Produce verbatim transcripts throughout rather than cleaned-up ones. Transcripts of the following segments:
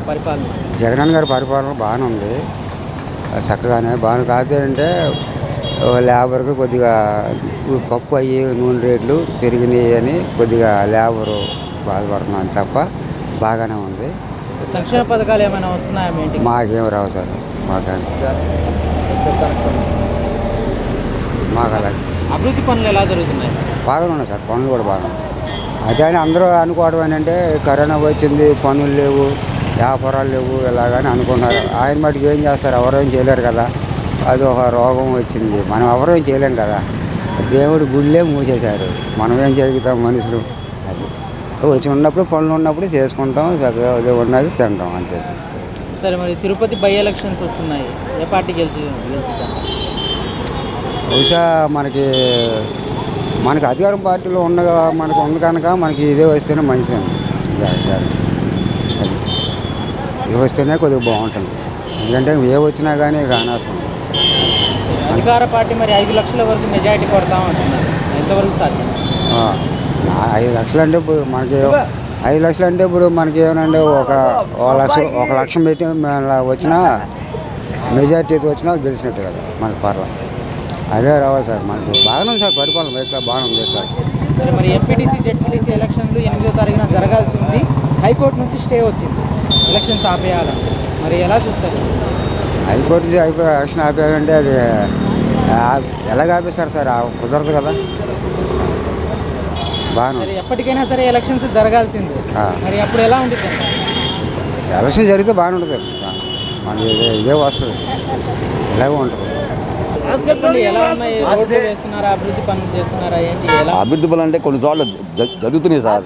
పరిపాలన? జగన్ గారి పరిపాలన బాగానే ఉంది, చక్కగానే బాగా. కాదంటే లేబర్కి కొద్దిగా పప్పు అయ్యి నూనె రేట్లు పెరిగినాయి అని కొద్దిగా లేబరు బాధపడుతున్నాను తప్ప బాగానే ఉంది. సంక్షేమ పథకాలు ఏమైనా వస్తున్నాయా మీ ఇంటికి? మాకేం రావు సార్, మాకు మాకు అలా. అభివృద్ధి పనులు ఎలా జరుగుతున్నాయి? బాగానే ఉన్నాయి సార్, పనులు కూడా బాగా. అదే అని అందరూ అనుకోవడం ఏంటంటే కరోనా వచ్చింది, పనులు లేవు, వ్యాపారాలు లేవు ఇలాగని అనుకున్నారు. ఆయన మటుకు ఏం చేస్తారు, ఎవరేం చేయలేరు కదా. అది ఒక రోగం వచ్చింది, మనం ఎవరేం చేయలేం కదా. దేవుడు గుళ్ళే మూసేశారు, మనం ఏం చేయగలుగుతాం మనుషులు. అది వచ్చి ఉన్నప్పుడు పనులు ఉన్నప్పుడు చేసుకుంటాం, చక్కగా ఉన్నది తింటాం అంతే. సరే, మరి తిరుపతి బై ఎలక్షన్స్ వస్తున్నాయి, ఏ పార్టీ గెలిచి గెలుచుద్దాం? బహుశా మనకి మనకి అధికారం పార్టీలో ఉన్న మనకు ఉంది కనుక మనకి ఇదే వస్తేనే మంచిది. అది ఇది వస్తేనే కొద్దిగా బాగుంటుంది, ఎందుకంటే ఏ వచ్చినా కానీ అనవసరం. అధికార పార్టీ మరి ఐదు లక్షల వరకు మెజారిటీ కొడతామంటున్నారు, ఎంతవరకు సాధ్యం? ఐదు లక్షలు అంటే ఇప్పుడు మనకి ఐదు లక్షలు అంటే ఇప్పుడు మనకి ఏమనంటే ఒక ఒక లక్ష ఒక లక్ష పెట్టి వచ్చినా మెజార్టీ వచ్చినా గెలిచినట్టు కదా మనకి పర్ల. అదే రావాలి సార్, మనకి బాగానే ఉంది సార్ పరిపాలన, ఇట్లా బాగానే ఉంది సార్. సరే, మరి ఎంపీటీసీ జెడ్పీటీసీ ఎలక్షన్లు ఎనిమిదో తారీఖున జరగాల్సి ఉంది, హైకోర్టు నుంచి స్టే వచ్చింది, ఎలక్షన్స్ ఆపేయాలని. మరి ఎలా చూస్తారు? హైకోర్టు నుంచి అయిపోయి ఎలక్షన్ ఆపేయాలంటే అది ఎలాగ ఆపేస్తారు సార్, కుదరదు కదా. సరే, ఎప్పటికైనా సరే ఎలక్షన్స్ జరగాల్సింది, మరి అప్పుడు ఎలా ఉంటుంది? ఎలక్షన్ జరిగితే బాగానే ఉంటుంది, మనకి ఇదే వస్తుంది, ఇలాగే ఉంటుంది. ఎలా ఉన్నాయి, రోడ్లు వేస్తున్నారా, అభివృద్ధి పనులు చేస్తున్నారా, ఏంటి? అభివృద్ధి పనులు అంటే కొన్ని చోట్ల జరుగుతున్నాయి సార్,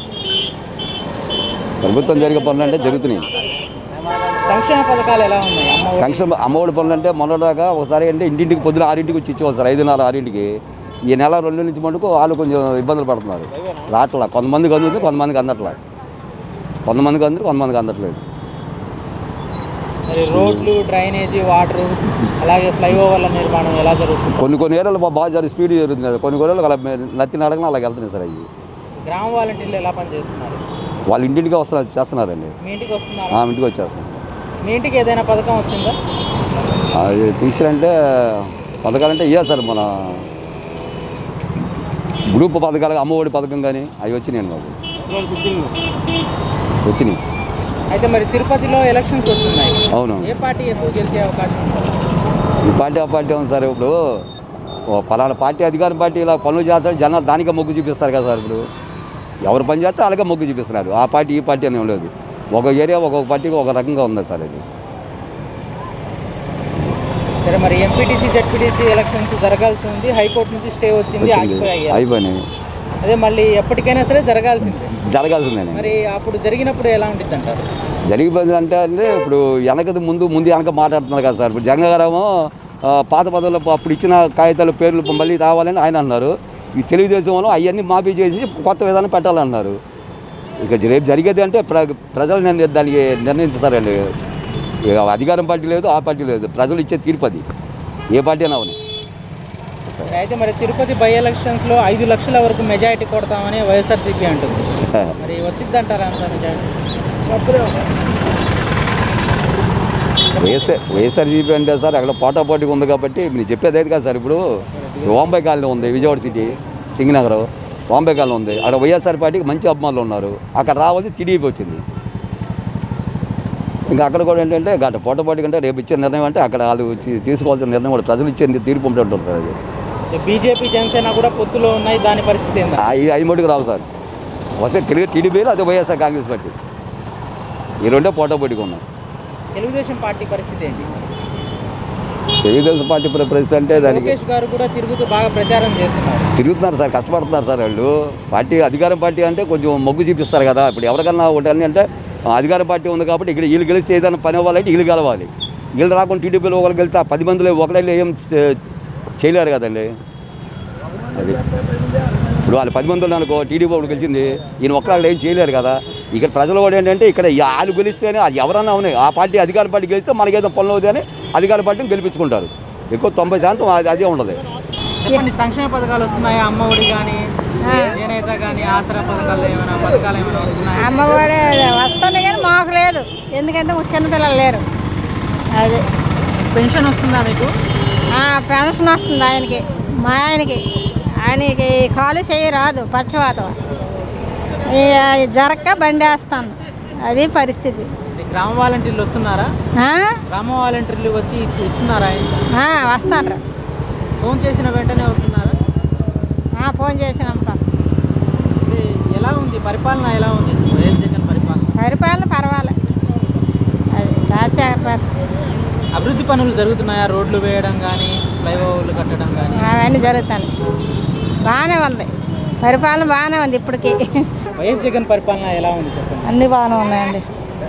ప్రభుత్వం జరిగే పనులు అంటే జరుగుతున్నాయి. సంక్షేమ పథకాలు ఎలా ఉన్నాయి? సంక్షేమ అమ్మఒడి పనులు అంటే మొన్నదాకా ఒకసారి అంటే ఇంటింటికి పొద్దున ఆరింటికి వచ్చి ఇచ్చేవాళ్ళు సార్, ఐదున్నర ఆరింటికి. ఈ నెల రెండు నుంచి మటుకు వాళ్ళు కొంచెం ఇబ్బందులు పడుతున్నారు, రావట్లా. కొంతమందికి అందుతుంది, కొంతమందికి అందట్లా, కొంతమందికి అందరు కొంతమందికి అందట్లేదు. మరి రోడ్లు, డ్రైనేజీ, వాటర్, అలాగే ఫ్లైఓవర్ల నిర్మాణం ఎలా జరుగుతుంది? కొన్ని కొన్ని ఏరియాలు బాగా జరుగుతుంది, స్పీడ్ జరుగుతుంది కదా, కొన్ని కొన్ని అలా నత్తి నడకన అలాగే వెళ్తున్నాయి సార్. అవి గ్రామ వాలంటీర్లు ఎలా పనిచేస్తున్నారు? వాళ్ళు ఇంటింటికి వస్తున్నారు, చేస్తున్నారండి. మీ ఇంటికి వస్తున్నారు? ఇంటికి వచ్చేస్తున్నారు. మీ ఇంటికి ఏదైనా పథకం వచ్చిందా? పింఛన్ అంటే పథకాలు అంటే ఇయ్యా సార్, మన గ్రూప్ పథకాలు, అమ్మఒడి పథకం కానీ అవి వచ్చినాయి మాకు, వచ్చినాయి. అయితే మరి తిరుపతిలో ఎలక్షన్స్ వస్తున్నాయి, అవును. ఏ పార్టీ ఎక్కువ గెలిచే అవకాశం ఉంటుంది? ఈ పార్టీ ఆ పార్టీ ఉంది సార్. ఇప్పుడు పలానా పార్టీ అధికార పార్టీ ఇలా పనులు చేస్తాడు, జనాలు దానికే మొగ్గు చూపిస్తారు కదా సార్. ఇప్పుడు ఎవరు పని చేస్తే అలాగే మొగ్గు చూపిస్తున్నారు, ఆ పార్టీ ఈ పార్టీ అని లేదు. ఒక ఏరియా ఒక్కొక్క పార్టీకి ఒక రకంగా ఉంది సార్ ఇది. సరే, మరి ఎంపీటీసీ జెడ్పీటీసీ ఎలక్షన్స్ జరగాల్సి ఉంది, హైకోర్టు నుంచి స్టే వచ్చింది, అయిపోయినాయి. అదే మళ్ళీ ఎప్పటికైనా సరే జరగాల్సిందే జరగాల్సిందే. మరి అప్పుడు జరిగినప్పుడు ఎలా ఉంటుంది అంటారు? జరిగిపోయింది అంటే అంటే ఇప్పుడు వెనకది ముందు ముందు వెనక మాట్లాడుతున్నారు కదా సార్. ఇప్పుడు జగన్ గారేమో పాత పదవులు అప్పుడు ఇచ్చిన కాగితాల పేర్లు మళ్ళీ రావాలని ఆయన అన్నారు. ఈ తెలుగుదేశం వాళ్ళు అవన్నీ మాఫీ చేసి కొత్త విధానం పెట్టాలన్నారు. ఇక రేపు జరిగేది అంటే ప్ర ప్రజలు దానికి నిర్ణయించుతారండి. ఇక అధికారం పార్టీ లేదు, ఆ పార్టీ లేదు, ప్రజలు ఇచ్చే తీర్పు అది, ఏ పార్టీ అయినా అవును. అయితే మరి తిరుపతి బై ఎలక్షన్స్లో ఐదు లక్షల వరకు మెజారిటీ కొడతామని వైఎస్ఆర్సీపీ అంటుంది, మరి వచ్చిందంటారా అంత మెజారిటీ? వైఎస్ఆర్ వైఎస్ఆర్సీపీ అంటే సార్ అక్కడ పోటాపోటీగా ఉంది కాబట్టి మీరు చెప్పేది అయితే కాదు సార్. ఇప్పుడు వాంబే కాలనీ ఉంది, విజయవాడ సిటీ సింగనగర్ వాంబే కాలనీ ఉంది, అక్కడ వైఎస్ఆర్ పార్టీకి మంచి అభిమానులు ఉన్నారు. అక్కడ రావాల్సి టీడీపీ వచ్చింది. ఇంకా అక్కడ కూడా ఏంటంటే గంట పోటాపోటీ కంటే రేపు ఇచ్చే నిర్ణయం అంటే అక్కడ వాళ్ళు తీసుకోవాల్సిన నిర్ణయం కూడా ప్రజలు ఇచ్చే తీర్పు ఉంటుంది సార్. అది బీజేపీ జనసేన కూడా పొత్తులో ఉన్నాయి, దాని పరిస్థితి ఏంటి? ఐదు మటుకు రావు సార్. వస్తే తెలుగు టీడీపీలో అదే వైఎస్ఆర్ కాంగ్రెస్ పార్టీ, ఈ రెండే పోటాపోటీగా ఉన్నాయి. తెలుగుదేశం పార్టీ పరిస్థితి ఏంటి? తెలుగుదేశం పార్టీ పరిస్థితి అంటే దానికి లోకేష్ గారు కూడా తిరుగుతూ బాగా ప్రచారం చేస్తున్నారు, తిరుగుతున్నారు సార్, కష్టపడుతున్నారు సార్ వాళ్ళు. పార్టీ అధికారం పార్టీ అంటే కొంచెం మొగ్గు చూపిస్తారు కదా. ఇప్పుడు ఎవరికన్నా ఒకటి అని అంటే అధికార పార్టీ ఉంది కాబట్టి ఇక్కడ వీళ్ళు గెలిస్తే ఏదైనా పని అవ్వాలంటే వీళ్ళు గెలవాలి. వీళ్ళు రాకుండా టీడీపీలో ఒకరు గెలిస్తే పది మందిలో ఒకళ్ళు ఏం చేయలేరు కదండి. అది ఇప్పుడు వాళ్ళు పది మంది అనుకో, టీడీపీ ఒకటి గెలిచింది, ఈయన ఒక్కళ్ళు ఏం చేయలేరు కదా. ఇక్కడ ప్రజలు కూడా ఏంటంటే ఇక్కడ వాళ్ళు గెలిస్తేనే అది ఎవరన్నా ఉన్నాయి, ఆ పార్టీ అధికార పార్టీ గెలిస్తే మనకేదో పనులు అవుతాయని అధికార పార్టీని గెలిపించుకుంటారు. ఎక్కువ తొంభై శాతం అది అదే ఉండదు. చెప్పండి, సంక్షేమ పథకాలు వస్తున్నాయా? అమ్మ ఒడి కానీ, చేనేత కానీ, ఆసరా పథకాలు ఏమైనా పథకాలు ఏమైనా వస్తున్నాయా? అమ్మ ఒడి వస్తుంది కానీ మాకు లేదు, ఎందుకంటే మాకు చిన్నపిల్లలు లేరు. అది పెన్షన్ వస్తుందా మీకు? పెన్షన్ వస్తుంది ఆయనకి, మా ఆయనకి. ఆయనకి కాలు చేయి రాదు, పచ్చవాతం జరక్క బండి వేస్తాను, అది పరిస్థితి. గ్రామ వాలంటీర్లు వస్తున్నారా? గ్రామ వాలంటీర్లు వచ్చి ఇచ్చి- ఇస్తున్నారా? వస్తాను. ఫోన్ చేసిన వెంటనే వస్తున్నారా? ఫోన్ చేసినప్పుడు వస్తాను. ఇది ఎలా ఉంది పరిపాలన? ఎలా ఉంది వైఎస్ జగన్ పరిపాలన? పరిపాలన పర్వాలే. అది రాజశేఖర అభివృద్ధి పనులు జరుగుతున్నాయా? రోడ్లు వేయడం కానీ, ఫ్లైఓవర్లు కట్టడం కానీ అవన్నీ జరుగుతాయి. బాగానే ఉంది, పరిపాలన బాగానే ఉంది ఇప్పటికి. వైఎస్ జగన్ పరిపాలన ఎలా ఉంది చెప్పండి. అన్నీ బాగానే ఉన్నాయండి.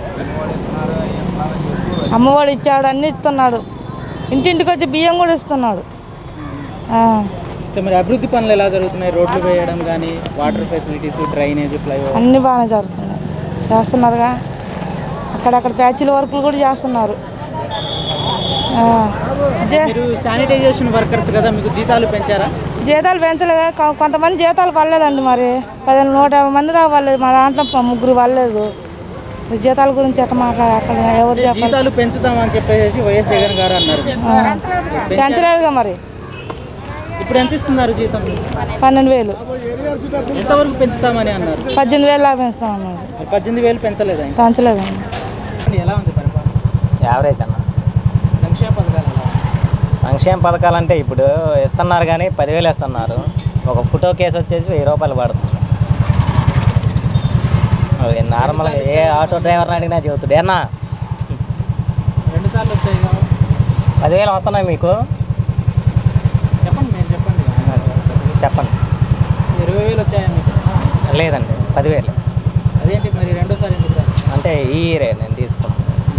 అమ్మఒడి ఇచ్చాడు, అన్నీ ఇస్తున్నాడు, ఇంటింటికి వచ్చి బియ్యం కూడా ఇస్తున్నాడు. మరి అభివృద్ధి పనులు ఎలా జరుగుతున్నాయి? రోడ్లు వేయడం కానీ, వాటర్ ఫెసిలిటీస్, డ్రైనేజ్, ఫ్లైఓవర్ అన్నీ బాగానే జరుగుతున్నాయి, చేస్తున్నారుగా. అక్కడక్కడ ప్యాచీల వర్కులు కూడా చేస్తున్నారు. మీరు శానిటైజేషన్ వర్కర్స్ కదా, మీకు జీతాలు పెంచారా? జీతాలు పెంచలేదు, కొంతమంది జీతాలు పర్లేదండి. మరి పదిహేను నూట యాభై మంది దాకా పర్లేదు, మా దాంట్లో ముగ్గురు పర్లేదు. జీతాల గురించి ఎట్లా మాట్లాడాలి? అక్కడ ఎవరు చెప్పాలి? జీతాలు పెంచుతామని చెప్పేసి వైఎస్ జగన్ గారు అన్నారు. పెంచలేదుగా. మరి ఇప్పుడు ఎంత ఇస్తున్నారు జీతం? పన్నెండు వేలు. ఎంతవరకు పెంచుతామని అన్నారు? పద్దెనిమిది వేలు పెంచుతామన్నారు. పద్దెనిమిది వేలు పెంచలేదా? పెంచలేదండి. ఎలా ఉంది పరిపాలన? యావరేజ్ అన్న. సంక్షేమ పథకాలు ఎలా ఉంది? సంక్షేమ పథకాలు అంటే ఇప్పుడు ఇస్తున్నారు కానీ పదివేలు ఇస్తున్నారు. ఒక ఫోటో కేసు వచ్చేసి వెయ్యి రూపాయలు పడుతుంది. అది నార్మల్గా ఏ ఆటో డ్రైవర్ని అడిగినా చెబుతాడు. ఏనా రెండు సార్లు వచ్చాయి కదా, పదివేలు వస్తున్నాయి మీకు? చెప్పండి, మీరు చెప్పండి. చెప్పండి. ఇరవై వేలు వచ్చాయా మీకు? లేదండి, పదివేలు. అదేంటి మరి రెండోసారి ఎందుకు రాదు? అంటే ఈ ఇయరే నేను తీసుకున్నాను.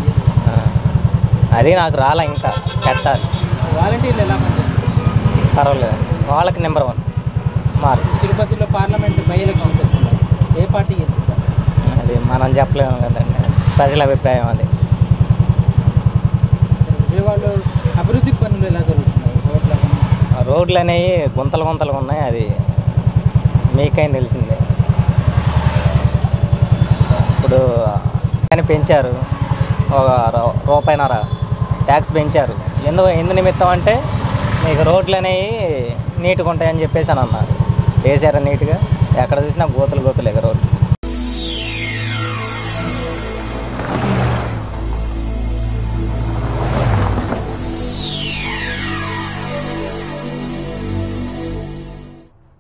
అది నాకు రాలే, ఇంకా పెట్టాలి. వాలంటీర్లు ఎలా పనిచేస్తారు? పర్వాలేదండి, వాళ్ళకి నెంబర్ వన్ మార్క్. తిరుపతిలో పార్లమెంట్ బై ఎలక్షన్స్ వస్తున్నాయి, ఏ పార్టీ గెలుచుంటారు? అది మనం చెప్పలేము కదండి, ప్రజల అభిప్రాయం అది. విజయవాడలో అభివృద్ధి పనులు ఎలా జరుగుతున్నాయి? రోడ్ల పనులు? రోడ్లు అనేవి గుంతలు గుంతలు ఉన్నాయి, అది మీకైనా తెలిసిందే. ఇప్పుడు కానీ పెంచారు, ఒక రూ- రూపాయిన్నర ట్యాక్స్ పెంచారు. ఎందు ఎందు నిమిత్తం అంటే మీకు రోడ్లు అనేవి నీట్గా ఉంటాయని చెప్పేసి అని అన్నారు. వేసారా నీట్గా? ఎక్కడ చూసినా గోతులు గోతులు ఎగ రోడ్లు.